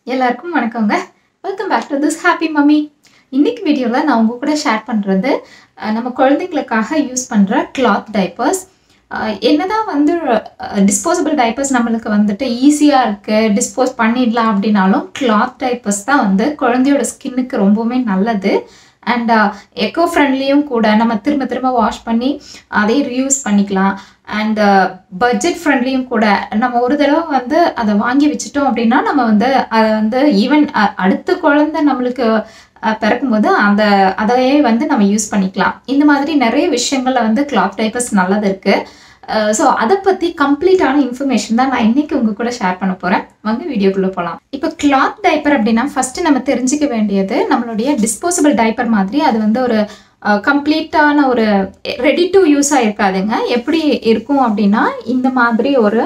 எல்லாருக்கும் வணக்கங்க. Welcome back to thishappymommy. இன்னைக்கு வீடியோவில் நான் உங்க கூட ஷேர் பண்ணுறது நம்ம குழந்தைங்களுக்காக யூஸ் பண்ணுற கிளாத் டைப்பர்ஸ். என்னதான் வந்து டிஸ்போசபிள் டைப்பர்ஸ் நம்மளுக்கு வந்துட்டு ஈஸியாக இருக்குது, டிஸ்போஸ் பண்ணிடலாம் அப்படின்னாலும் கிளாத் டைப்பர்ஸ் தான் வந்து குழந்தையோட ஸ்கின்னுக்கு ரொம்பவுமே நல்லது. அண்ட் எக்கோ ஃப்ரெண்ட்லியும் கூட. நம்ம திரும்ப திரும்ப வாஷ் பண்ணி அதே ரீயூஸ் பண்ணிக்கலாம். அண்ட் பட்ஜெட் ஃப்ரெண்ட்லியும் கூட. நம்ம ஒரு தடவை வந்து அதை வாங்கி வச்சுட்டோம் அப்படின்னா நம்ம வந்து அதை வந்து ஈவன் அடுத்த குழந்தை நம்மளுக்கு பிறக்கும்போது அதையே வந்து நம்ம யூஸ் பண்ணிக்கலாம். இந்த மாதிரி நிறைய விஷயங்கள்ல வந்து கிளாத் டைப்பர்ஸ் நல்லது இருக்குது. ஸோ அதை பற்றி கம்ப்ளீட்டான இன்ஃபர்மேஷன் தான் நான் இன்றைக்கி உங்கள் கூட ஷேர் பண்ண போகிறேன். வாங்க வீடியோக்குள்ளே போகலாம். இப்போ கிளாத் டைப்பர் அப்படின்னா ஃபஸ்ட்டு நம்ம தெரிஞ்சிக்க வேண்டியது, நம்மளுடைய டிஸ்போசபிள் டைப்பர் மாதிரி அது வந்து ஒரு கம்ப்ளீட்டான ஒரு ரெடி டு யூஸாக இருக்காதுங்க. எப்படி இருக்கும் அப்படின்னா, இந்த மாதிரி ஒரு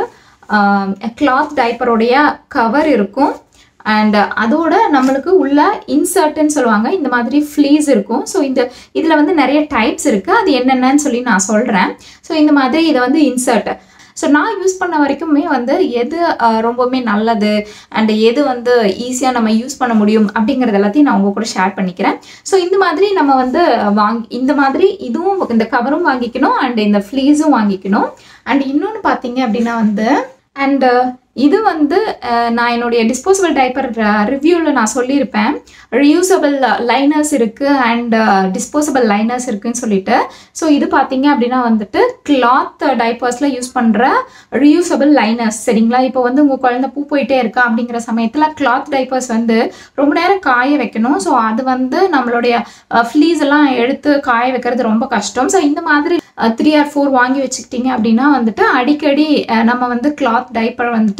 கிளாத் டைப்பருடைய கவர் இருக்கும். அண்ட் அதோட நம்மளுக்கு உள்ள இன்சர்ட்னு சொல்லுவாங்க, இந்த மாதிரி ஃப்ளீஸ் இருக்கும். ஸோ இதில் வந்து நிறைய டைப்ஸ் இருக்குது. அது என்னென்னு சொல்லி நான் சொல்கிறேன். ஸோ இந்த மாதிரி இதை வந்து இன்சர்ட். ஸோ நான் யூஸ் பண்ண வரைக்குமே வந்து எது ரொம்பவுமே நல்லது அண்ட் எது வந்து ஈஸியாக நம்ம யூஸ் பண்ண முடியும் அப்படிங்கிறது எல்லாத்தையும் நான் உங்கள் கூட ஷேர் பண்ணிக்கிறேன். ஸோ இந்த மாதிரி நம்ம வந்து இந்த மாதிரி இதுவும் இந்த கவரும் வாங்கிக்கணும் அண்ட் இந்த ஃப்ளீஸும் வாங்கிக்கணும். அண்ட் இன்னொன்று பார்த்தீங்க அப்படின்னா வந்து அண்ட் இது வந்து நான் என்னுடைய டிஸ்போசபிள் டைப்பர் ரிவ்யூவில் நான் சொல்லியிருப்பேன். ரியூசபிள் லைனர்ஸ் இருக்குது அண்ட் டிஸ்போசபிள் லைனர்ஸ் இருக்குதுன்னு சொல்லிட்டு. ஸோ இது பார்த்தீங்க அப்படின்னா வந்துட்டு கிளாத் டைப்பர்ஸில் யூஸ் பண்ணுற ரியூசபிள் லைனர்ஸ். சரிங்களா? இப்போ வந்து உங்கள் குழந்தை பூ போயிட்டே இருக்கா அப்படிங்கிற சமயத்தில் கிளாத் டைப்பர்ஸ் வந்து ரொம்ப நேரம் காய வைக்கணும். ஸோ அது வந்து நம்மளுடைய ஃப்ளீஸ் எல்லாம் எடுத்து காய வைக்கிறது ரொம்ப கஷ்டம். ஸோ இந்த மாதிரி 3 or 4 வாங்கி வச்சுக்கிட்டீங்க அப்படின்னா வந்துட்டு அடிக்கடி நம்ம வந்து கிளாத் டைப்பர் வந்துட்டு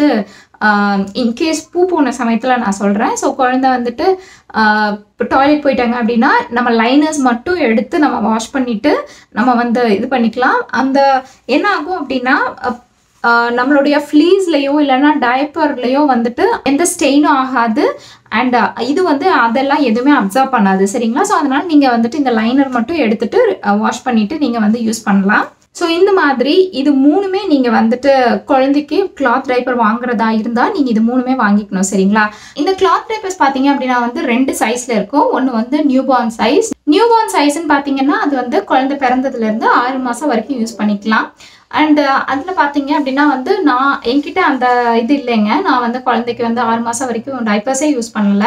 இன்கேஸ் பூ போன சமயத்தில் நான் சொல்கிறேன். ஸோ குழந்தை வந்துட்டு இப்போ டாய்லெட் போயிட்டாங்க அப்படின்னா நம்ம லைனர்ஸ் மட்டும் எடுத்து நம்ம வாஷ் பண்ணிவிட்டு நம்ம வந்து இது பண்ணிக்கலாம். அந்த என்ன ஆகும் அப்படின்னா நம்மளுடைய ஃப்ளீஸ்லையோ இல்லைன்னா டயப்பர்லையோ வந்துட்டு எந்த ஸ்டெயினும் ஆகாது. அண்ட் இது வந்து அதெல்லாம் எதுவுமே அப்சர்வ் பண்ணாது. சரிங்களா? ஸோ அதனால் நீங்கள் வந்துட்டு இந்த லைனர் மட்டும் எடுத்துகிட்டு வாஷ் பண்ணிவிட்டு நீங்கள் வந்து யூஸ் பண்ணலாம். ஸோ இந்த மாதிரி இது மூணுமே நீங்கள் வந்துட்டு குழந்தைக்கு கிளாத் டைப்பர் வாங்குறதா இருந்தால் நீங்கள் இது மூணுமே வாங்கிக்கணும். சரிங்களா? இந்த கிளாத் டைப்பர்ஸ் பார்த்தீங்க அப்படின்னா வந்து 2 சைஸில் இருக்கும். ஒன்று வந்து நியூபார்ன் சைஸ். நியூபார்ன் சைஸ்ன்னு பார்த்தீங்கன்னா அது வந்து குழந்தை பிறந்ததுலேருந்து 6 மாதம் வரைக்கும் யூஸ் பண்ணிக்கலாம். அண்ட் அதில் பார்த்தீங்க அப்படின்னா வந்து என்கிட்ட அந்த இது இல்லைங்க. நான் வந்து குழந்தைக்கு வந்து 6 மாதம் வரைக்கும் டைப்பர்ஸே யூஸ் பண்ணலை.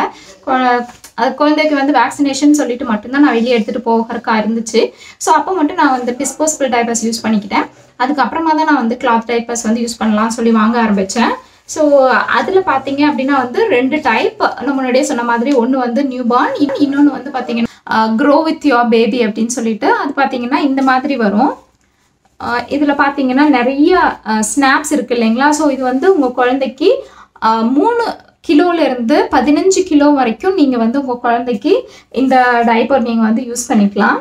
அது குழந்தைக்கு வந்து வேக்சினேஷன் சொல்லிட்டு மட்டும்தான் நான் வெளியே எடுத்துகிட்டு போகிறக்கா இருந்துச்சு. ஸோ அப்போ மட்டும் நான் வந்து டிஸ்போசபிள் டைப்பர்ஸ் யூஸ் பண்ணிக்கிட்டேன். அதுக்கப்புறமா தான் நான் வந்து கிளாத் டைப்பர்ஸ் வந்து யூஸ் பண்ணலாம்னு சொல்லி வாங்க ஆரம்பித்தேன். ஸோ அதில் பார்த்தீங்க அப்படின்னா வந்து 2 டைப் நம்ம முன்னாடியே சொன்ன மாதிரி. ஒன்று வந்து நியூபார்ன், இன்னொன்று வந்து பார்த்தீங்கன்னா க்ரோ வித் யோர் பேபி அப்படின்னு சொல்லிட்டு அது பார்த்தீங்கன்னா இந்த மாதிரி வரும். இதில் பார்த்தீங்கன்னா நிறைய ஸ்னாப்ஸ் இருக்குது இல்லைங்களா? ஸோ இது வந்து உங்கள் குழந்தைக்கு 3 கிலோலேருந்து 15 கிலோ வரைக்கும் நீங்கள் வந்து உங்கள் குழந்தைக்கு இந்த டைப்பர் நீங்கள் வந்து யூஸ் பண்ணிக்கலாம்.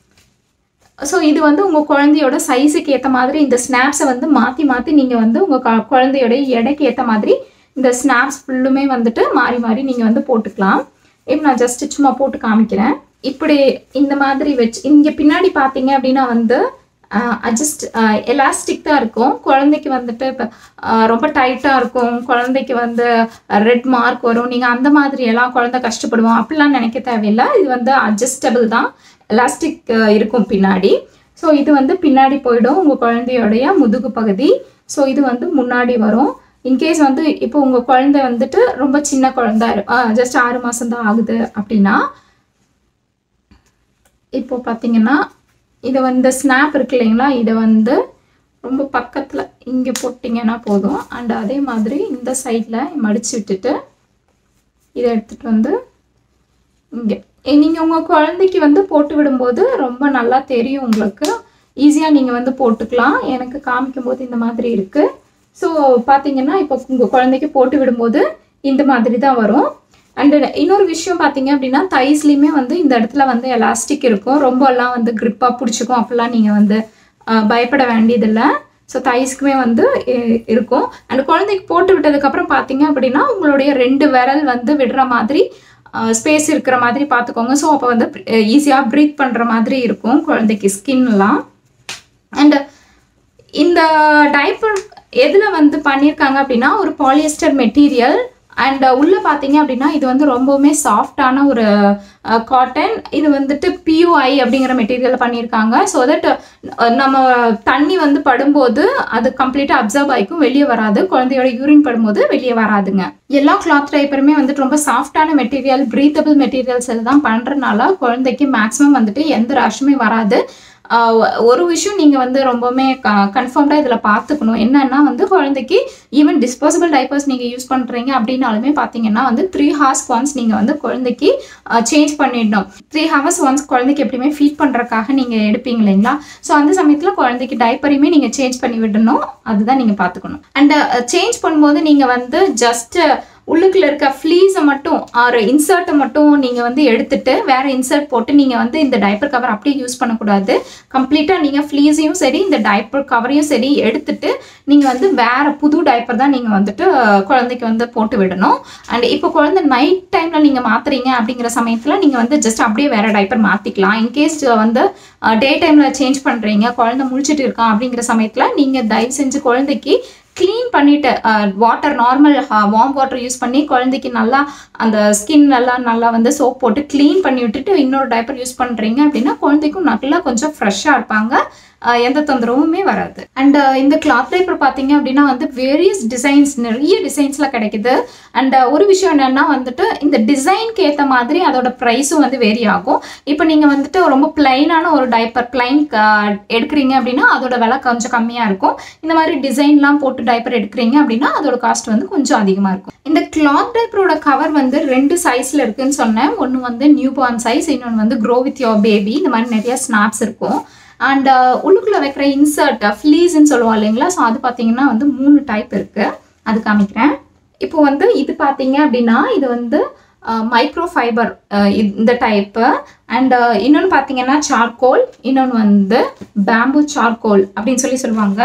ஸோ இது வந்து உங்கள் குழந்தையோட சைஸுக்கு ஏற்ற மாதிரி இந்த ஸ்னாப்ஸை வந்து மாற்றி மாற்றி நீங்கள் வந்து உங்கள் குழந்தையோடைய எடைக்கு ஏற்ற மாதிரி இந்த ஸ்னாப்ஸ் ஃபுல்லுமே வந்துட்டு மாறி மாறி நீங்கள் வந்து போட்டுக்கலாம். இப்போ நான் ஜஸ்ட்டு சும்மா போட்டு காமிக்கிறேன். இப்படி இந்த மாதிரி வச்சு இங்கே பின்னாடி பார்த்தீங்க அப்படின்னா வந்து அட்ஜஸ்ட் எலாஸ்டிக் தான் இருக்கும். குழந்தைக்கு வந்துட்டு இப்போ ரொம்ப டைட்டாக இருக்கும், குழந்தைக்கு வந்து ரெட் மார்க் வரும், நீங்கள் அந்த மாதிரி எல்லாம் குழந்தை கஷ்டப்படுவோம் அப்படிலாம் நினைக்க தேவையில்லை. இது வந்து அட்ஜஸ்டபிள் தான், எலாஸ்டிக் இருக்கும் பின்னாடி. ஸோ இது வந்து பின்னாடி போயிடும் உங்கள் குழந்தையோடைய முதுகு பகுதி. ஸோ இது வந்து முன்னாடி வரும். இன்கேஸ் வந்து இப்போ உங்கள் குழந்தை வந்துட்டு ரொம்ப சின்ன குழந்தை ஜஸ்ட் 6 மாதம் தான் ஆகுது அப்படின்னா, இப்போ பார்த்தீங்கன்னா இதை வந்து ஸ்னாப் இருக்கு இல்லைங்களா, இதை வந்து ரொம்ப பக்கத்தில் இங்கே போட்டிங்கன்னா போதும். அண்ட் அதே மாதிரி இந்த சைடில் மடித்து விட்டுட்டு இதை எடுத்துகிட்டு வந்து இங்கே நீங்கள் உங்கள் குழந்தைக்கு வந்து போட்டு விடும்போது ரொம்ப நல்லா தெரியும் உங்களுக்கு. ஈஸியாக நீங்கள் வந்து போட்டுக்கலாம். எனக்கு காமிக்கும்போது இந்த மாதிரி இருக்குது. ஸோ பார்த்தீங்கன்னா இப்போ உங்கள் குழந்தைக்கு போட்டு விடும்போது இந்த மாதிரி தான் வரும். அண்ட் இன்னொரு விஷயம் பார்த்தீங்க அப்படின்னா தைஸ்லேயுமே வந்து இந்த இடத்துல வந்து எலாஸ்டிக் இருக்கும். ரொம்பலாம் வந்து க்ரிப்பாக பிடிச்சிக்கும் அப்படிலாம் நீங்கள் வந்து பயப்பட வேண்டியதில்லை. ஸோ தைஸ்க்குமே வந்து இருக்கும். அண்ட் குழந்தைக்கு போட்டு விட்டதுக்கப்புறம் பார்த்தீங்க அப்படின்னா உங்களுடைய 2 விரல் வந்து விடுற மாதிரி ஸ்பேஸ் இருக்கிற மாதிரி பார்த்துக்கோங்க. ஸோ அப்போ வந்து ஈஸியாக ப்ரீத் பண்ணுற மாதிரி இருக்கும் குழந்தைக்கு ஸ்கின்லாம். அண்ட் இந்த டைப்பர் எதில் வந்து பண்ணியிருக்காங்க அப்படின்னா ஒரு பாலியஸ்டர் மெட்டீரியல் அண்ட் உள்ள பார்த்தீங்க அப்படின்னா இது வந்து ரொம்பவுமே சாஃப்டான ஒரு காட்டன். இது வந்துட்டு PUI அப்படிங்கிற மெட்டீரியல் பண்ணியிருக்காங்க. ஸோ தட் நம்ம தண்ணி வந்து படும்போது அது கம்ப்ளீட்டாக அப்சர்வ் ஆகிக்கும், வெளியே வராது. குழந்தையோட யூரின் படும்போது வெளியே வராதுங்க. எல்லா கிளாத் டைப்பருமே வந்துட்டு ரொம்ப சாஃப்டான மெட்டீரியல், ப்ரீத்தபிள் மெட்டீரியல்ஸ் இதெல்லாம் பண்ணுறதுனால குழந்தைக்கு மேக்ஸிமம் வந்துட்டு எந்த ரஷுமே வராது. ஒரு விஷயம் நீங்கள் வந்து ரொம்பவுமே கன்ஃபார்ம்டாக இதில் பார்த்துக்கணும். என்னன்னா வந்து குழந்தைக்கு ஈவன் டிஸ்போசபிள் டைப்பர்ஸ் நீங்கள் யூஸ் பண்ணுறீங்க அப்படின்னாலுமே பார்த்தீங்கன்னா வந்து 3 hours ஒன்ஸ் நீங்கள் வந்து குழந்தைக்கு சேஞ்ச் பண்ணிடணும். 3 hours ஒன்ஸ் குழந்தைக்கு எப்படியுமே ஃபீட் பண்ணுறதுக்காக நீங்கள் எடுப்பீங்க இல்லைங்களா? ஸோ அந்த சமயத்தில் குழந்தைக்கு டைப்பரையுமே நீங்கள் சேஞ்ச் பண்ணி விடணும். அதுதான் நீங்கள் பார்த்துக்கணும். அண்ட் சேஞ்ச் பண்ணும்போது நீங்கள் வந்து ஜஸ்ட் உள்ளுக்குள்ள இருக்க ஃப்ளீஸை மட்டும் ஆறு இன்சர்ட்டை மட்டும் நீங்கள் வந்து எடுத்துட்டு வேற இன்சர்ட் போட்டு நீங்கள் வந்து இந்த டைப்பர் கவர் அப்படியே யூஸ் பண்ணக்கூடாது. கம்ப்ளீட்டாக நீங்கள் ஃப்ளீஸையும் சரி இந்த டைப்பர் கவரையும் சரி எடுத்துட்டு நீங்கள் வந்து வேற புது டைப்பர் தான் நீங்கள் வந்துட்டு குழந்தைக்கு வந்து போட்டு விடணும். அண்ட் இப்போ குழந்தை நைட் டைமில் நீங்கள் மாற்றுறீங்க அப்படிங்கிற சமயத்தில் நீங்கள் வந்து ஜஸ்ட் அப்படியே வேற டைப்பர் மாற்றிக்கலாம். இன்கேஸ் வந்து டே டைமில் சேஞ்ச் பண்ணுறீங்க, குழந்தை முழிச்சிட்டு இருக்கான் அப்படிங்கிற சமயத்தில் நீங்கள் தயவு செஞ்சு குழந்தைக்கு க்ளீன் பண்ணிவிட்டு water normal warm water use பண்ணி குழந்தைக்கு நல்லா அந்த ஸ்கின் நல்லா வந்து சோப் போட்டு க்ளீன் பண்ணி விட்டுட்டு இன்னொரு டைப்பர் யூஸ் பண்ணுறீங்க அப்படின்னா குழந்தைக்கும் நல்லா கொஞ்சம் ஃப்ரெஷ்ஷாக இருப்பாங்க, எந்த தொந்தரவுமே வராது. அண்ட் இந்த கிளாத் டைப்பர் பார்த்தீங்க அப்படின்னா வந்து வேரியஸ் டிசைன்ஸ், நிறைய டிசைன்ஸில் கிடைக்குது. அண்ட் ஒரு விஷயம் என்னென்னா வந்துட்டு இந்த டிசைனுக்கு ஏற்ற மாதிரி அதோட ப்ரைஸும் வந்து வேரி ஆகும். இப்போ நீங்கள் வந்துட்டு ரொம்ப பிளைனான ஒரு டைப்பர் பிளைன் எடுக்கிறீங்க அப்படின்னா அதோட விலை கொஞ்சம் கம்மியாக இருக்கும். இந்த மாதிரி டிசைன்லாம் போட்டு டைப்பர் எடுக்கிறீங்க அப்படின்னா அதோட காஸ்ட் வந்து கொஞ்சம் அதிகமாக இருக்கும். இந்த கிளாத் டைப்பரோட கவர் வந்து 2 சைஸில் இருக்குதுன்னு சொன்னேன். ஒன்று வந்து நியூ பார்ன் சைஸ், இன்னொன்று வந்து க்ரோ வித் யோர் பேபி. இந்த மாதிரி நிறைய ஸ்னாப்ஸ் இருக்கும். அண்ட் உள்ளுக்குள்ளே வைக்கிற இன்சர்ட் ஃப்ளீஸ்ன்னு சொல்லுவோம் இல்லைங்களா? ஸோ அது பார்த்தீங்கன்னா வந்து 3 டைப் இருக்குது. அது காமிக்கிறேன். இப்போ வந்து இது பார்த்தீங்க அப்படின்னா இது வந்து மைக்ரோ ஃபைபர் இந்த டைப்பு. அண்ட் இன்னொன்று பார்த்தீங்கன்னா சார்கோல், இன்னொன்று வந்து பேம்பு சார்கோல் அப்படின்னு சொல்லுவாங்க.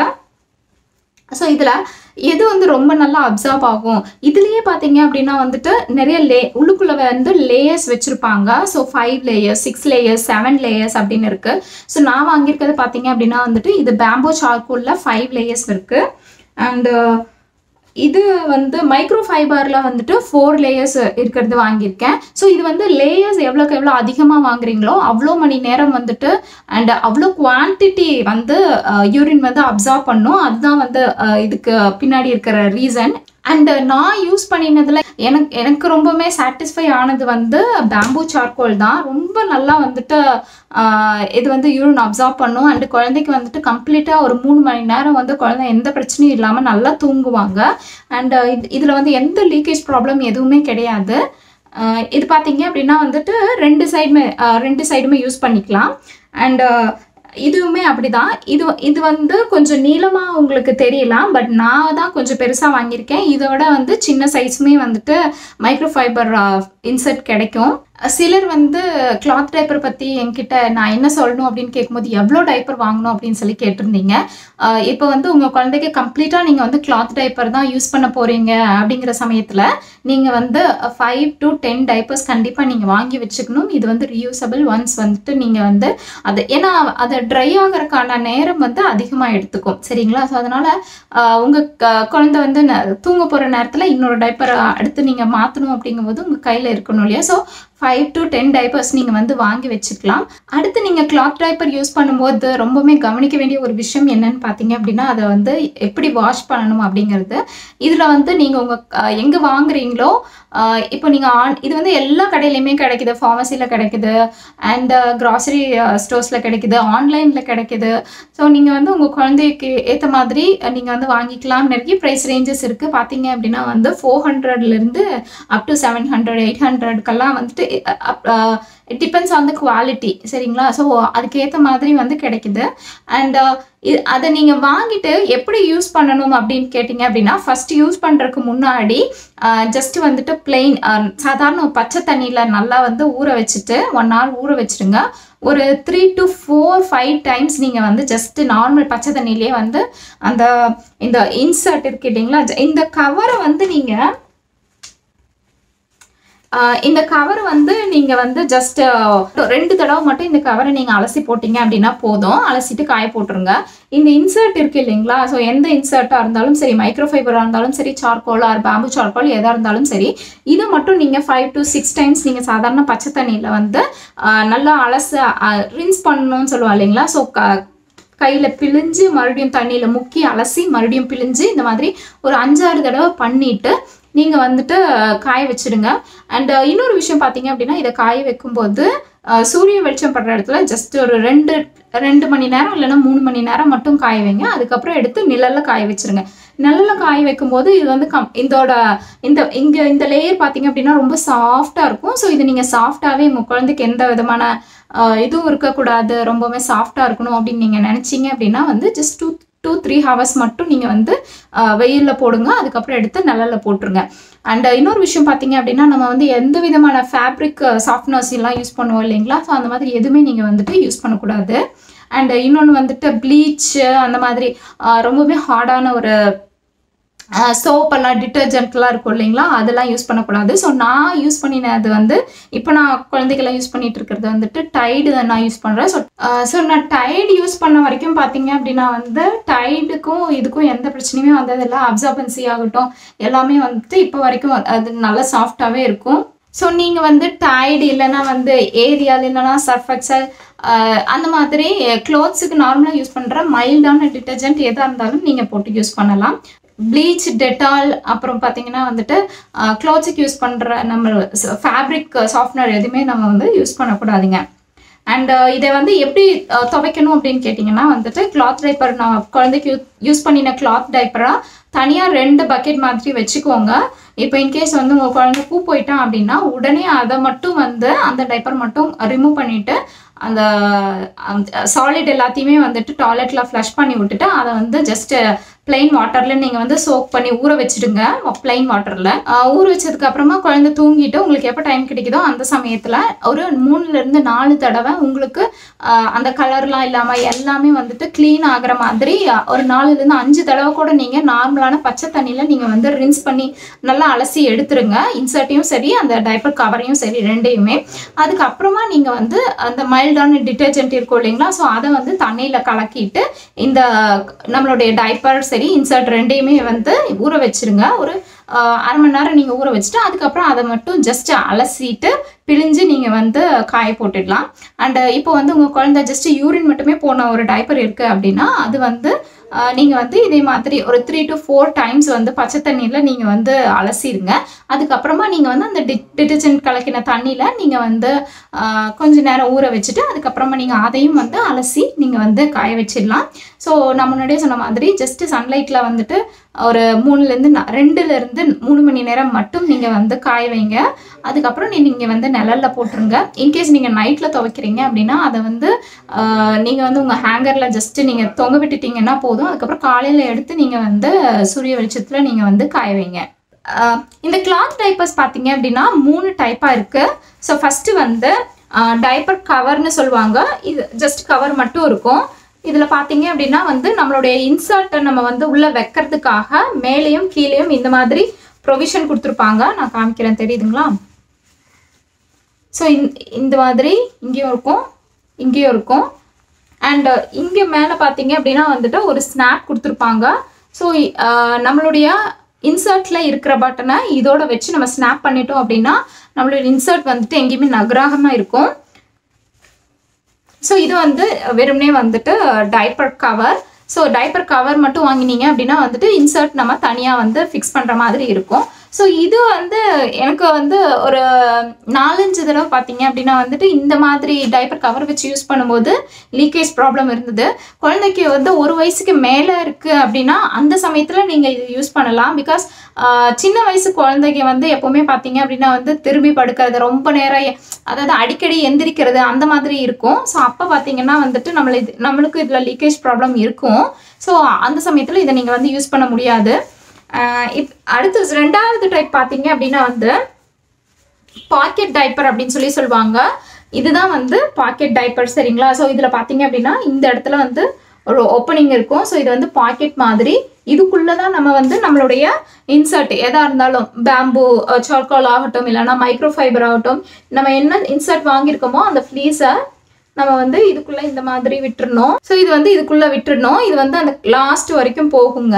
ஸோ இதில் எது வந்து ரொம்ப நல்லா அப்சர்வ் ஆகும், இதுலேயே பார்த்தீங்க அப்படின்னா வந்துட்டு நிறைய உள்ளுக்குள்ளே வந்து லேயர்ஸ் வச்சுருப்பாங்க. ஸோ 5 லேயர்ஸ் 6 லேயர்ஸ் 7 லேயர்ஸ் அப்படின்னு இருக்குது. ஸோ நான் வாங்கியிருக்கிறது பார்த்தீங்க அப்படின்னா வந்துட்டு இது பேம்போ சார்கோலில் 5 லேயர்ஸ் இருக்குது. அண்டு இது வந்து மைக்ரோ ஃபைபரில் வந்துட்டு 4 லேயர்ஸ் இருக்கிறது வாங்கியிருக்கேன். ஸோ இது வந்து லேயர்ஸ் எவ்வளோக்கு எவ்வளோ அதிகமாக வாங்குறீங்களோ அவ்வளோ மணி நேரம் வந்துட்டு அண்ட் அவ்வளோ குவான்டிட்டி வந்து யூரின் வந்து அப்சர்வ் பண்ணும். அதுதான் வந்து இதுக்கு பின்னாடி இருக்கிற ரீசன். அண்ட் நான் யூஸ் பண்ணினதில் எனக்கு ரொம்பவுமே சாட்டிஸ்ஃபை ஆனது வந்து பேம்பூ சார்கோல் தான். ரொம்ப நல்லா வந்துட்டு இது வந்து யூரின் அப்சர்வ் பண்ணும். அண்டு குழந்தைக்கு வந்துட்டு கம்ப்ளீட்டாக ஒரு 3 மணி நேரம் வந்து குழந்தை எந்த பிரச்சனையும் இல்லாமல் நல்லா தூங்குவாங்க. அண்ட் இதில் வந்து எந்த லீக்கேஜ் ப்ராப்ளம் எதுவுமே கிடையாது. இது பார்த்தீங்க அப்படின்னா வந்துட்டு 2 சைடுமே யூஸ் பண்ணிக்கலாம். அண்ட் இதுவுமே அப்படிதான். இது வந்து கொஞ்சம் நீளமாக உங்களுக்கு தெரியலாம், பட் நான் தான் கொஞ்சம் பெருசாக வாங்கியிருக்கேன். இதோட வந்து சின்ன சைஸுமே வந்துட்டு மைக்ரோ ஃபைபர் இன்சர்ட் கிடைக்கும். சிலர் வந்து கிளாத் டைப்பர் பற்றி என்கிட்ட நான் என்ன சொல்லணும் அப்படின்னு கேட்கும்போது எவ்வளோ டைப்பர் வாங்கணும் அப்படின்னு சொல்லி கேட்டிருந்தீங்க. இப்போ வந்து உங்கள் குழந்தைக்கு கம்ப்ளீட்டாக நீங்கள் வந்து கிளாத் டைப்பர் தான் யூஸ் பண்ண போகிறீங்க அப்படிங்கிற சமயத்தில் நீங்கள் வந்து 5 to 10 டைப்பர்ஸ் கண்டிப்பாக நீங்கள் வாங்கி வச்சுக்கணும். இது வந்து ரீயூசபிள். ஒன்ஸ் வந்துட்டு நீங்கள் வந்து ஏன்னா அதை ட்ரை ஆகிறதுக்கான நேரம் வந்து அதிகமாக எடுத்துக்கும், சரிங்களா? ஸோ அதனால் உங்கள் குழந்தை வந்து தூங்க போகிற நேரத்தில் இன்னொரு டைப்பர் அடுத்து நீங்கள் மாற்றணும் அப்படிங்கும்போது உங்கள் கையில் இருக்கணும் இல்லையா? ஸோ 5 to 10 டைப்பர்ஸ் நீங்கள் வந்து வாங்கி வச்சுக்கலாம். அடுத்து நீங்கள் கிளாத் டைப்பர் யூஸ் பண்ணும்போது ரொம்பவுமே கவனிக்க வேண்டிய ஒரு விஷயம் என்னன்னு பார்த்தீங்க அப்படின்னா அதை வந்து எப்படி வாஷ் பண்ணணும் அப்படிங்கிறது. இதில் வந்து நீங்கள் உங்கள் எங்கே வாங்குறீங்களோ இப்போ நீங்கள் இது வந்து எல்லா கடையிலையுமே கிடைக்குது, ஃபார்மசியில் கிடைக்குது, அண்ட் கிராசரி ஸ்டோர்ஸில் கிடைக்குது, ஆன்லைனில் கிடைக்குது. ஸோ நீங்கள் வந்து உங்கள் குழந்தைக்கு ஏற்ற மாதிரி நீங்கள் வந்து வாங்கிக்கலாம். நிறைய ப்ரைஸ் ரேஞ்சஸ் இருக்குது. பார்த்தீங்க அப்படின்னா வந்து 400லேருந்து அப் டு 700 800க்கெல்லாம் வந்துட்டு it depends on the quality, சரிங்களா? ஸோ அதுக்கேற்ற மாதிரி வந்து கிடைக்குது. அண்ட் அதை நீங்கள் வாங்கிட்டு எப்படி யூஸ் பண்ணணும் அப்படின்னு கேட்டிங்க அப்படின்னா ஃபஸ்ட்டு யூஸ் பண்ணுறதுக்கு முன்னாடி ஜஸ்ட்டு வந்துட்டு பிளெயின் சாதாரண பச்சை தண்ணியில் நல்லா வந்து ஊற வச்சுட்டு 1 hour ஊற வச்சுருங்க. ஒரு 3 to 4 5 டைம்ஸ் நீங்கள் வந்து ஜஸ்ட்டு நார்மல் பச்சை தண்ணியிலே வந்து இந்த இன்சர்ட் இருக்கு இல்லைங்களா, இந்த கவரை வந்து நீங்கள் இந்த கவர் வந்து நீங்கள் வந்து ஜஸ்ட் 2 தடவை மட்டும் இந்த கவரை நீங்கள் அலசி போட்டிங்க அப்படின்னா போதும். அலசிட்டு காய போட்டுருங்க. இந்த இன்சர்ட் இருக்குது இல்லைங்களா, ஸோ எந்த இன்சர்ட்டாக இருந்தாலும் சரி, மைக்ரோஃபைபராக இருந்தாலும் சரி, சார்கோல் ஆர் பேம்பு சார்கோல் எதாக இருந்தாலும் சரி, இதை மட்டும் நீங்கள் 5 to 6 டைம்ஸ் நீங்கள் சாதாரண பச்சை தண்ணியில் வந்து நல்லா ரின்ஸ் பண்ணணும்னு சொல்லுவா இல்லைங்களா, ஸோ கையில் பிழிஞ்சு மறுபடியும் தண்ணியில் முக்கி அலசி மறுபடியும் பிழிஞ்சு இந்த மாதிரி ஒரு 5-6 தடவை பண்ணிவிட்டு நீங்கள் வந்துட்டு காய வச்சுடுங்க. அண்ட் இன்னொரு விஷயம் பார்த்தீங்க அப்படின்னா, இதை காய வைக்கும்போது சூரிய வெளிச்சம் படுற இடத்துல ஜஸ்ட் ஒரு 2 மணி நேரம் இல்லைன்னா 3 மணி நேரம் மட்டும் காய வைங்க. அதுக்கப்புறம் எடுத்து நிழலில் காய வச்சுருங்க. நிழலில் காய வைக்கும்போது இது வந்து இந்த லேயர் பார்த்தீங்க அப்படின்னா ரொம்ப சாஃப்டாக இருக்கும். ஸோ இது நீங்கள் சாஃப்டாகவே உங்கள் குழந்தைக்கு எந்த விதமான இதுவும் இருக்கக்கூடாது, ரொம்பவுமே சாஃப்டாக இருக்கணும் அப்படின்னு நீங்கள் நினச்சிங்க அப்படின்னா வந்து ஜஸ்ட் 2-3 ஹவர்ஸ் மட்டும் நீங்கள் வந்து வெயிலில் போடுங்க. அதுக்கப்புறம் எடுத்து நிழலில் போட்டுருங்க. அண்ட் இன்னொரு விஷயம் பார்த்தீங்க அப்படின்னா, நம்ம வந்து எந்த விதமான ஃபேப்ரிக் சாஃப்ட்னர்ஸ் எல்லாம் யூஸ் பண்ணுவோம் இல்லைங்களா, ஸோ அந்த மாதிரி எதுவுமே நீங்கள் வந்துட்டு யூஸ் பண்ணக்கூடாது. அண்ட் இன்னொன்று வந்துட்டு ப்ளீச் அந்த மாதிரி ரொம்பவே ஹார்டான ஒரு சோப்பெல்லாம் டிட்டர்ஜென்ட்லாம் இருக்கும் இல்லைங்களா, அதெல்லாம் யூஸ் பண்ணக்கூடாது. ஸோ நான் யூஸ் பண்ணினது வந்து இப்போ நான் குழந்தைகள்லாம் யூஸ் பண்ணிட்டு இருக்கிறது வந்துட்டு டைடு தான் நான் யூஸ் பண்ணுறேன். ஸோ நான் டைடு யூஸ் பண்ண வரைக்கும் பார்த்தீங்க அப்படின்னா வந்து டைடுக்கும் இதுக்கும் எந்த பிரச்சனையுமே வந்ததில்லை. அப்சார்பன்சி ஆகட்டும் எல்லாமே வந்துட்டு இப்போ வரைக்கும் அது நல்லா சாஃப்டாகவே இருக்கும். ஸோ நீங்கள் வந்து டைடு இல்லைன்னா வந்து ஏரியால் இல்லைன்னா சர்ஃப் எக்ஸல் அந்த மாதிரி க்ளோத்ஸுக்கு நார்மலாக யூஸ் பண்ணுற மைல்டான டிட்டர்ஜென்ட் எதாக இருந்தாலும் நீங்கள் போட்டு யூஸ் பண்ணலாம். ப்ளீச், டெட்டால், அப்புறம் பார்த்தீங்கன்னா வந்துட்டு க்ளோத்ஸுக்கு யூஸ் பண்ணுற நம்ம ஃபேப்ரிக் சாஃப்ட்னர் எதுவுமே நம்ம வந்து யூஸ் பண்ணக்கூடாதுங்க. அண்ட் இதை வந்து எப்படி துவைக்கணும் அப்படின்னு கேட்டிங்கன்னா வந்துட்டு கிளாத் டைப்பர் நான் குழந்தைக்கு யூஸ் பண்ணின கிளாத் டைப்பராக தனியாக 2 பக்கெட் மாதிரி வச்சுக்கோங்க. இப்போ இன்கேஸ் வந்து உங்கள் குழந்தை பூ போயிட்டான் அப்படின்னா உடனே அதை மட்டும் வந்து அந்த டைப்பர் மட்டும் ரிமூவ் பண்ணிவிட்டு அந்த சாலிட் எல்லாத்தையுமே வந்துட்டு டாய்லெட்டில் ஃப்ளஷ் பண்ணி விட்டுட்டு அதை வந்து ஜஸ்ட் பிளெயின் வாட்டரில் நீங்கள் வந்து சோக் பண்ணி ஊற வச்சுடுங்க. பிளெயின் வாட்டரில் ஊற வச்சதுக்கு அப்புறமா குழந்தை தூங்கிட்டு உங்களுக்கு எப்போ டைம் கிடைக்குதோ அந்த சமயத்தில் ஒரு 3-4 தடவை உங்களுக்கு அந்த கலர்லாம் இல்லாமல் எல்லாமே வந்துட்டு க்ளீன் ஆகிற மாதிரி ஒரு 4-5 தடவை கூட நீங்கள் நார்மலான பச்சை தண்ணியில் நீங்கள் வந்து ரின்ஸ் பண்ணி நல்லா அலசி எடுத்துருங்க. இன்சர்ட்டையும் சரி அந்த டைப்பர் கவரையும் சரி ரெண்டையுமே. அதுக்கப்புறமா நீங்கள் வந்து அந்த மைல்டான டிட்டர்ஜென்ட் இருக்கும் இல்லைங்களா, ஸோ அதை வந்து தண்ணியில் கலக்கிட்டு இந்த நம்மளுடைய டைப்பர் சரி இன்சர்ட் ரெண்டையுமே வந்து ஊற வச்சிருங்க. ஒரு 1/2 மணி நேரம் நீங்கள் ஊற வச்சுட்டு அதுக்கப்புறம் அதை மட்டும் ஜஸ்ட் அலசிட்டு பிழிஞ்சு நீங்கள் வந்து காய போட்டுடலாம். அண்ட் இப்போ வந்து உங்கள் குழந்தை ஜஸ்ட் யூரின் மட்டுமே போன ஒரு டைப்பர் இருக்குது அப்படின்னா அது வந்து நீங்கள் வந்து இதே மாதிரி ஒரு 3 to 4 டைம்ஸ் வந்து பச்சை தண்ணியில் நீங்கள் வந்து அலசிடுங்க. அதுக்கப்புறமா நீங்கள் வந்து அந்த டிட்டர்ஜென்ட் கலக்கின தண்ணியில் நீங்கள் வந்து கொஞ்சம் நேரம் ஊற வச்சுட்டு அதுக்கப்புறமா நீங்கள் அதையும் வந்து அலசி நீங்கள் வந்து காய வச்சிடலாம். ஸோ நான் முன்னாடியே சொன்ன மாதிரி ஜஸ்ட்டு சன்லைட்டில் வந்துட்டு ஒரு 2-3 மணி நேரம் மட்டும் நீங்கள் வந்து காய வைங்க. அதுக்கப்புறம் நீங்கள் வந்து நிழலில் போட்டுருங்க. இன்கேஸ் நீங்கள் நைட்டில் துவைக்கிறீங்க அப்படின்னா அதை வந்து நீங்கள் வந்து உங்கள் ஹேங்கரில் ஜஸ்ட்டு நீங்கள் தொங்க விட்டுட்டிங்கன்னா போதும். அதுக்கப்புறம் காலையில் எடுத்து நீங்கள் வந்து சூரிய வெளிச்சத்தில் நீங்கள் வந்து காய வைங்க. இந்த கிளாத் டைப்பர்ஸ் பார்த்தீங்க அப்படின்னா 3 டைப்பாக இருக்குது. ஸோ ஃபஸ்ட்டு வந்து டைப்பர் கவர்னு சொல்லுவாங்க. இது ஜஸ்ட் கவர் மட்டும் இருக்கும். இதில் பார்த்தீங்க அப்படின்னா வந்து நம்மளுடைய இன்சர்ட்டை நம்ம வந்து உள்ளே வைக்கிறதுக்காக மேலேயும் கீழேயும் இந்த மாதிரி ப்ரொவிஷன் கொடுத்துருப்பாங்க. நான் காமிக்கிறேன், தெரியுதுங்களா? ஸோ இந்த மாதிரி இங்கேயும் இருக்கும் இங்கேயும் இருக்கும். அண்ட் இங்கே மேலே பார்த்தீங்க அப்படின்னா வந்துட்டு ஒரு ஸ்னாப் கொடுத்துருப்பாங்க. ஸோ நம்மளுடைய இன்சர்ட்டில் இருக்கிற பட்டனை இதோட வச்சு நம்ம ஸ்னாப் பண்ணிட்டோம் அப்படின்னா நம்மளுடைய இன்சர்ட் வந்துட்டு எங்கேயுமே நகராகமாக இருக்கும். ஸோ இது வந்து வெறுமனே வந்துட்டு diaper cover. So diaper cover மட்டும் வாங்கினீங்க அப்படின்னா வந்துட்டு இன்சர்ட் நம்ம தனியாக வந்து ஃபிக்ஸ் பண்ணுற மாதிரி இருக்கும். ஸோ இது வந்து எனக்கு வந்து ஒரு 4-5 தடவை பார்த்தீங்க அப்படின்னா வந்துட்டு இந்த மாதிரி டைப்பர் கவர் வச்சு யூஸ் பண்ணும்போது லீக்கேஜ் ப்ராப்ளம் இருந்தது. குழந்தைக்கு வந்து 1 வயசுக்கு மேலே இருக்குது அப்படின்னா அந்த சமயத்தில் நீங்கள் இது யூஸ் பண்ணலாம். பிகாஸ் சின்ன வயசு குழந்தைங்க வந்து எப்போவுமே பார்த்தீங்க அப்படின்னா வந்து திரும்பி படுக்கிறது, ரொம்ப நேரம் அதாவது அடிக்கடி எந்திரிக்கிறது அந்த மாதிரி இருக்கும். ஸோ அப்போ பார்த்தீங்கன்னா வந்துட்டு நம்மளுக்கு இதில் லீக்கேஜ் ப்ராப்ளம் இருக்கும். ஸோ அந்த சமயத்தில் இதை நீங்கள் வந்து யூஸ் பண்ண முடியாது. அடுத்து 2வது டைப் பார்த்தீங்க அப்படின்னா வந்து பாக்கெட் டைப்பர் அப்படின்னு சொல்லுவாங்க. இதுதான் வந்து பாக்கெட் டைப்பர், சரிங்களா? ஸோ இதில் பார்த்தீங்க அப்படின்னா இந்த இடத்துல வந்து ஒரு ஓப்பனிங் இருக்கும். ஸோ இது வந்து பாக்கெட் மாதிரி. இதுக்குள்ளே தான் நம்ம வந்து நம்மளுடைய இன்சர்ட் எதாக இருந்தாலும் பேம்பு சார்கோல் ஆகட்டும், இல்லைனா மைக்ரோ ஃபைபர் ஆகட்டும், நம்ம என்ன இன்சர்ட் வாங்கியிருக்கோமோ அந்த ஃப்ளீஸை நம்ம வந்து இதுக்குள்ளே இந்த மாதிரி விட்டுறணும். ஸோ இது வந்து இதுக்குள்ளே விட்டுறணும். இது வந்து அந்த லாஸ்ட் வரைக்கும் போகுங்க.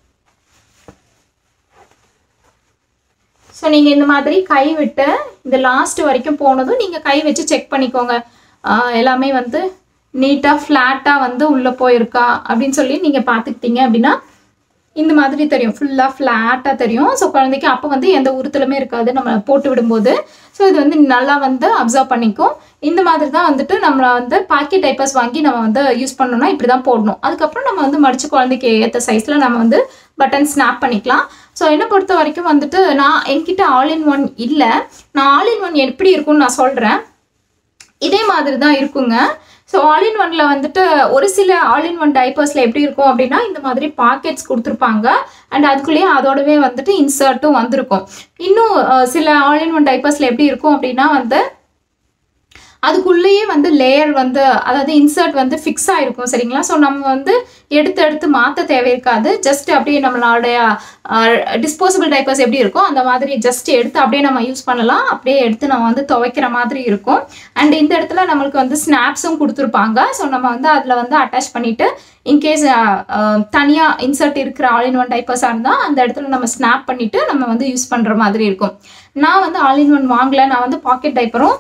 ஸோ நீங்கள் இந்த மாதிரி கை விட்டு இந்த லாஸ்ட் வரைக்கும் போனதும் நீங்கள் கை வச்சு செக் பண்ணிக்கோங்க. எல்லாமே வந்து நீட்டாக ஃப்ளாட்டாக வந்து உள்ளே போயிருக்கா அப்படின்னு சொல்லி நீங்கள் பார்த்துக்கிட்டீங்க அப்படின்னா இந்த மாதிரி தெரியும், ஃபுல்லாக ஃப்ளாட்டாக தெரியும். ஸோ குழந்தைக்கு அப்போ வந்து எந்த உறுத்தலுமே இருக்காது நம்ம போட்டு விடும்போது. ஸோ இது வந்து நல்லா வந்து அப்சர்வ் பண்ணிக்கும். இந்த மாதிரி தான் வந்துட்டு நம்ம வந்து பாக்கெட் டைப்பர்ஸ் வாங்கி நம்ம வந்து யூஸ் பண்ணணும்னா இப்படி தான் போடணும். அதுக்கப்புறம் நம்ம வந்து மடித்து குழந்தைக்கு ஏற்ற சைஸில் நம்ம வந்து பட்டன் ஸ்னாப் பண்ணிக்கலாம். ஸோ என்னை பொறுத்த வரைக்கும் வந்துட்டு என்கிட்ட ஆல் இன் ஒன் இல்லை. நான் ஆல் இன் ஒன் எப்படி இருக்கும்னு நான் சொல்கிறேன். இதே மாதிரி தான் இருக்குங்க. ஸோ ஆல் இன் ஒன்ல வந்துட்டு ஒரு சில ஆல் இன் ஒன் டைப்பர்ஸில் எப்படி இருக்கும் அப்படின்னா இந்த மாதிரி பாக்கெட்ஸ் கொடுத்துருப்பாங்க. அண்ட் அதுக்குள்ளேயே அதோடவே வந்துட்டு இன்சர்ட்டும் வந்திருக்கும். இன்னும் சில ஆல் இன் ஒன் டைப்பர்ஸில் எப்படி இருக்கும் அப்படின்னா வந்து அதுக்குள்ளேயே வந்து லேயர் வந்து அதாவது இன்சர்ட் வந்து ஃபிக்ஸ் ஆகிருக்கும். சரிங்களா? ஸோ நம்ம வந்து எடுத்து மாற்ற தேவை இருக்காது. ஜஸ்ட் அப்படியே நம்மளுடைய டிஸ்போசபிள் டைப்பர்ஸ் எப்படி இருக்கும் அந்த மாதிரி ஜஸ்ட் எடுத்து அப்படியே நம்ம யூஸ் பண்ணலாம். அப்படியே எடுத்து நம்ம வந்து துவைக்கிற மாதிரி இருக்கும். அண்ட் இந்த இடத்துல நம்மளுக்கு வந்து ஸ்னாப்ஸும் கொடுத்துருப்பாங்க. ஸோ நம்ம வந்து அதில் வந்து அட்டாச் பண்ணிவிட்டு இன்கேஸ் தனியாக இன்சர்ட் இருக்கிற ஆல் இன் ஒன் டைப்பர்ஸாக இருந்தால் அந்த இடத்துல நம்ம ஸ்னாப் பண்ணிவிட்டு நம்ம வந்து யூஸ் பண்ணுற மாதிரி இருக்கும். நான் வந்து ஆல் இன் ஒன் வாங்கலை. நான் வந்து பாக்கெட் டைப்பரும்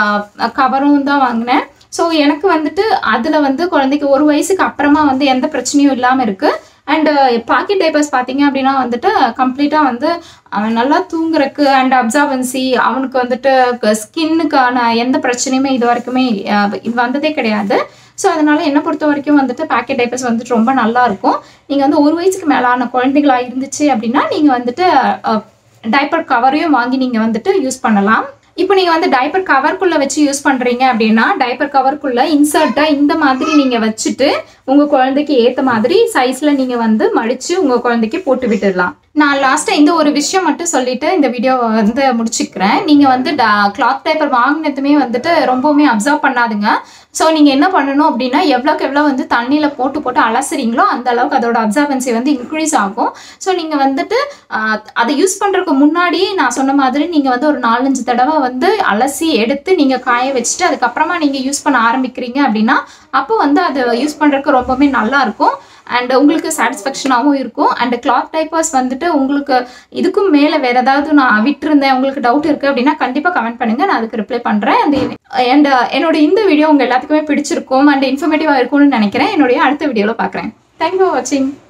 கவரும் தான் வாங்கினேன். ஸோ எனக்கு வந்துட்டு அதில் வந்து குழந்தைக்கு 1 வயசுக்கு அப்புறமா வந்து எந்த பிரச்சனையும் இல்லாமல் இருக்குது. அண்டு பாக்கெட் டைப்பர்ஸ் பார்த்தீங்க அப்படின்னா வந்துட்டு கம்ப்ளீட்டாக வந்து அவன் நல்லா தூங்குறதுக்கு அண்ட் அப்சர்வன்சி அவனுக்கு வந்துட்டு ஸ்கின்னுக்கான எந்த பிரச்சனையுமே இது வரைக்குமே இது வந்ததே கிடையாது. ஸோ அதனால் என்னை பொறுத்த வரைக்கும் வந்துட்டு பாக்கெட் டைப்பர்ஸ் வந்துட்டு ரொம்ப நல்லாயிருக்கும். நீங்கள் வந்து 1 வயசுக்கு மேலான குழந்தைகளாக இருந்துச்சு அப்படின்னா நீங்கள் வந்துட்டு டைப்பர் கவரையும் வாங்கி நீங்கள் வந்துட்டு யூஸ் பண்ணலாம். இப்போ நீங்கள் வந்து டைப்பர் கவருக்குள்ளே வச்சு யூஸ் பண்ணுறீங்க அப்படின்னா டைப்பர் கவருக்குள்ளே இன்சர்ட்டாக இந்த மாதிரி நீங்கள் வச்சுட்டு உங்கள் குழந்தைக்கு ஏற்ற மாதிரி சைஸில் நீங்கள் வந்து மடித்து உங்கள் குழந்தைக்கு போட்டு விட்டுடலாம். நான் லாஸ்ட்டாக இந்த ஒரு விஷயம் மட்டும் சொல்லிவிட்டு இந்த வீடியோவை வந்து முடிச்சுக்கிறேன். நீங்கள் வந்து கிளாத் டைப்பர் வாங்கினதுமே வந்துட்டு ரொம்பவுமே அப்சர்வ் பண்ணாதுங்க. ஸோ நீங்கள் என்ன பண்ணணும் அப்படின்னா எவ்வளோக்கு எவ்வளோ வந்து தண்ணியில் போட்டு அலசுறீங்களோ அந்த அளவுக்கு அதோட அப்சர்வன்சி வந்து இன்க்ரீஸ் ஆகும். ஸோ நீங்கள் வந்துட்டு அதை யூஸ் பண்ணுறதுக்கு முன்னாடியே நான் சொன்ன மாதிரி நீங்கள் வந்து ஒரு 4-5 தடவை வந்து அலசி எடுத்து நீங்கள் காய வச்சுட்டு அதுக்கப்புறமா நீங்கள் யூஸ் பண்ண ஆரம்பிக்கிறீங்க அப்படின்னா அப்போ வந்து அதை யூஸ் பண்ணுறதுக்கு ரொம்பவுமே நல்லாயிருக்கும். அண்ட் உங்களுக்கு சாட்டிஸ்ஃபேக்ஷனாகவும் இருக்கும். அண்ட் கிளாத் டைப்பர்ஸ் வந்துட்டு உங்களுக்கு இதுக்கும் மேலே வேறு ஏதாவது நான் விட்டுருந்தேன் உங்களுக்கு டவுட் இருக்குது அப்படின்னா கண்டிப்பாக கமெண்ட் பண்ணுங்கள். நான் அதுக்கு ரிப்ளை பண்ணுறேன். அண்ட் என்னோட இந்த வீடியோ உங்கள் எல்லாத்துக்குமே பிடிச்சிருக்கும் அண்ட் இன்ஃபர்மேட்டிவாக இருக்கும்னு நினைக்கிறேன். என்னுடைய அடுத்த வீடியோவில் பார்க்குறேன். தேங்க்ஸ் ஃபார் வாட்சிங்.